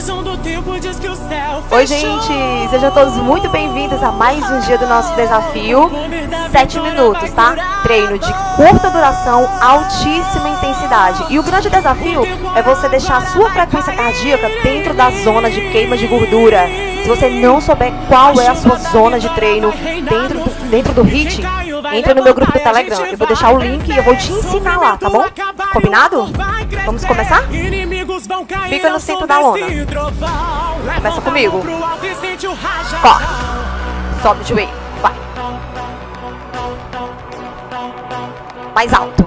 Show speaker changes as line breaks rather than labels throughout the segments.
Oi, gente, sejam todos muito bem-vindos a mais um dia do nosso desafio 7 minutos, tá? Treino de curta duração, altíssima intensidade. E o grande desafio é você deixar a sua frequência cardíaca dentro da zona de queima de gordura. Se você não souber qual é a sua zona de treino dentro do HIIT, entra no meu grupo do Telegram. Eu vou deixar o link e eu vou te ensinar lá, tá bom? Combinado? Vamos começar? Fica no centro da lona. Começa comigo. Corre. Sobe o joelho. Vai. Mais alto.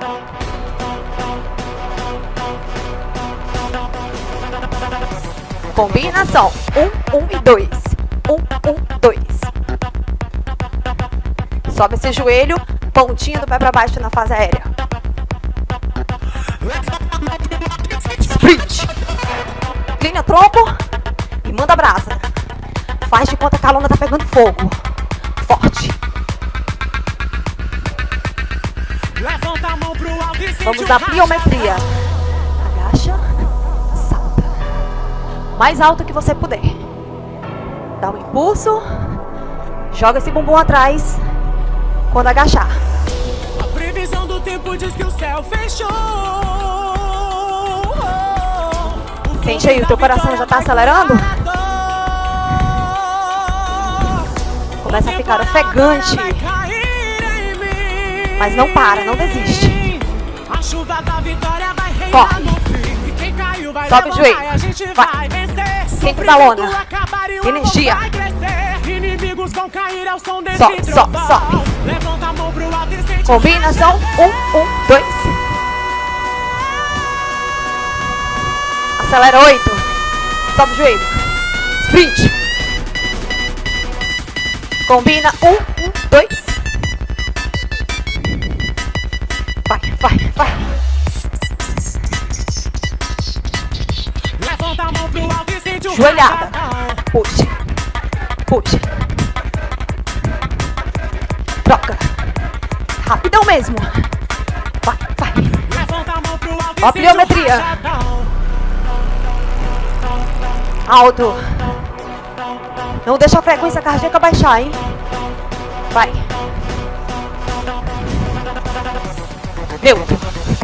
Combinação. 1, 1 e 2. 1, 1, 2. Sobe esse joelho. Pontinha do pé pra baixo na fase aérea. Sprint. Inclina tronco e manda brasa. Faz de conta que a lona tá pegando fogo. Forte. Vamos na pliometria. Agacha, salta. Mais alto que você puder. Dá um impulso. Joga esse bumbum atrás quando agachar.
A previsão do tempo diz que o céu fechou.
Sente aí, o teu coração já tá acelerando? Começa a ficar ofegante. Mas não para, não desiste. Corre. Sobe o joelho. Vai. Centro da lona. Energia. Sobe, sobe, sobe. Combinação. 1, 1, 2. Acelera 8. Sobe o joelho. Sprint. Combina. 1, 1, 2. Vai, vai, vai. Joelhada. Puxa. Puxa. Troca. Rapidão mesmo. Vai, vai. Ó a pliometria. Alto. Não deixa a frequência cardíaca baixar, hein? Vai. Neutro.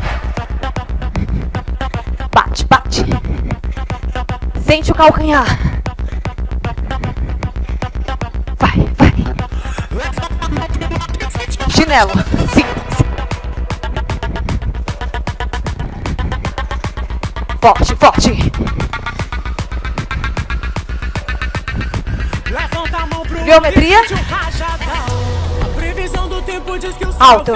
Bate, bate. Sente o calcanhar. Vai, vai. Chinelo. Sim. Forte, forte. Pliometria. Alto.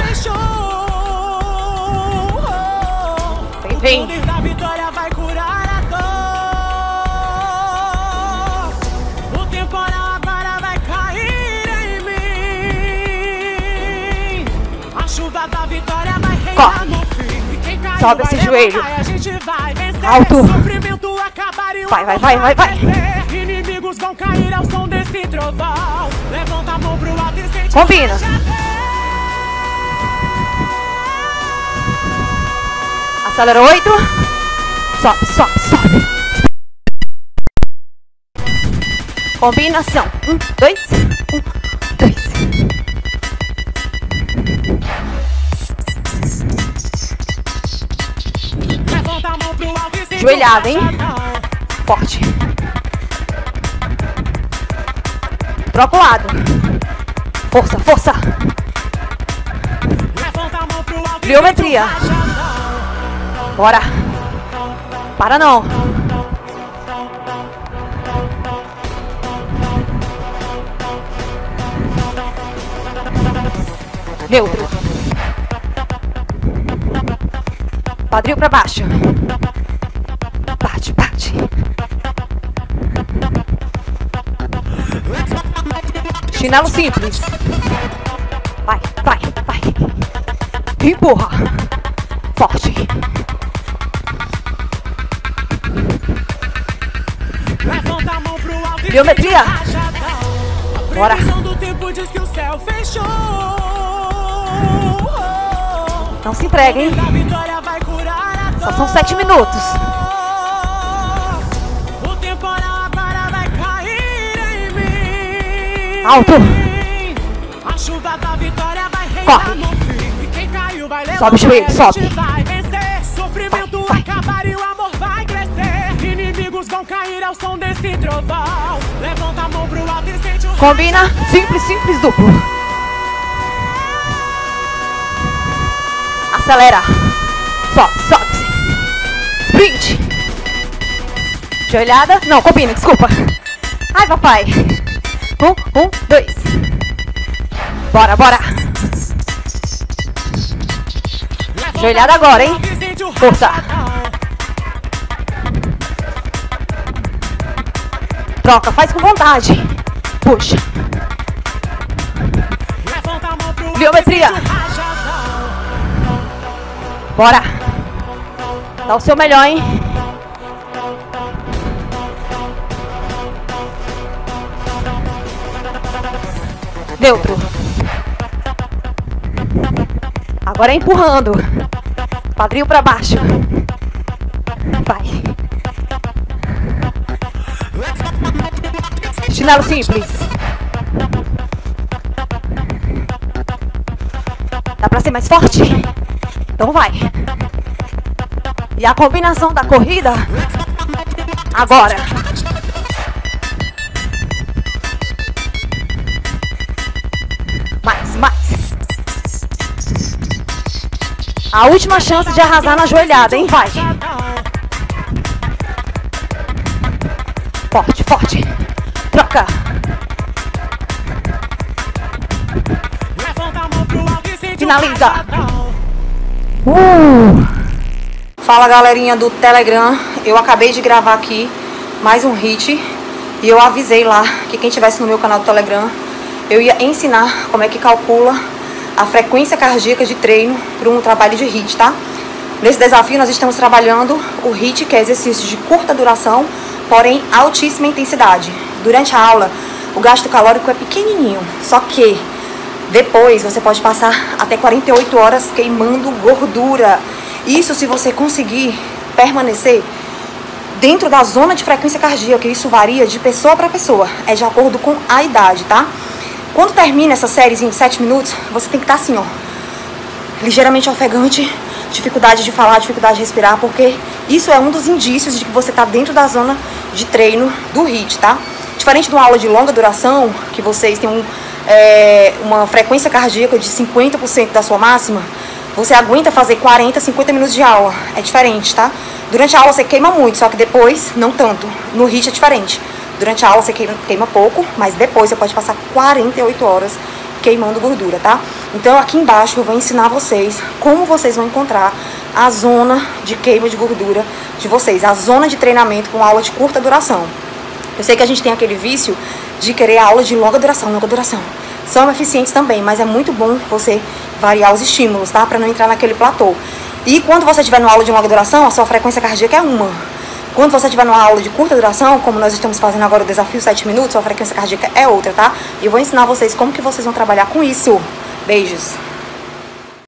Vem, vem. Corre. Sobe esse joelho. Alto. Vai, vai, vai, vai, vai.
Inimigos vão cair ao som desse trovão. Levanta a mão pro alto e sente.
Combina. Acelera 8. Sobe, sobe, sobe. Combinação. 1, 2. 1, 2. Joelhada, hein? Forte. Troca o lado. Força, força. Pliometria. Bora. Para não. Neutro. Quadril para baixo. Bate, bate. Chinelo simples. Vai, vai, vai. Empurra. Forte. Pliometria. Bora. Não se entrega, hein? Só são 7 minutos. Alto.
A chuva da vitória vai
Corre.
no fim. E quem caiu vai levar.
Sobe o joelho, sobe.
Vai vencer. Sofrimento
Vai.
acabar e o amor vai crescer. Inimigos vão cair ao som desse trovão. Levanta a mão pro alto e sente o
Combina. Simples, simples, duplo. Acelera. Sobe, sobe. Sprint. Joelhada. Não, combina, desculpa. Ai, papai. 1, 2. Bora, bora. Joelhada agora, hein? Força. Troca, faz com vontade. Puxa. Pliometria. Bora. Dá o seu melhor, hein? Neutro. Agora é empurrando. Quadril pra baixo. Vai. Chinelo simples. Dá pra ser mais forte? Então vai. E a combinação da corrida agora. Mais. A última chance de arrasar na joelhada, hein? Vai. Forte. Troca. Finaliza. Fala, galerinha do Telegram. Eu acabei de gravar aqui mais um hit. E eu avisei lá que quem estivesse no meu canal do Telegram, eu ia ensinar como é que calcula a frequência cardíaca de treino para um trabalho de HIIT, tá? Nesse desafio nós estamos trabalhando o HIIT, que é exercício de curta duração, porém altíssima intensidade. Durante a aula, o gasto calórico é pequenininho, só que depois você pode passar até 48 horas queimando gordura. Isso se você conseguir permanecer dentro da zona de frequência cardíaca. Isso varia de pessoa para pessoa, é de acordo com a idade, tá? Quando termina essa série em 7 minutos, você tem que estar assim, ó, ligeiramente ofegante, dificuldade de falar, dificuldade de respirar, porque isso é um dos indícios de que você está dentro da zona de treino do HIIT, tá? Diferente de uma aula de longa duração, que vocês têm uma frequência cardíaca de 50% da sua máxima, você aguenta fazer 40, 50 minutos de aula. É diferente, tá? Durante a aula você queima muito, só que depois não tanto. No HIIT é diferente. Durante a aula você queima pouco, mas depois você pode passar 48 horas queimando gordura, tá? Então aqui embaixo eu vou ensinar vocês como vocês vão encontrar a zona de queima de gordura de vocês, a zona de treinamento com aula de curta duração. Eu sei que a gente tem aquele vício de querer aula de longa duração. São eficientes também, mas é muito bom você variar os estímulos, tá? Pra não entrar naquele platô. E quando você estiver numa aula de longa duração, a sua frequência cardíaca é uma. Quando você estiver numa aula de curta duração, como nós estamos fazendo agora o desafio 7 minutos, sua frequência cardíaca é outra, tá? E eu vou ensinar vocês como que vocês vão trabalhar com isso. Beijos!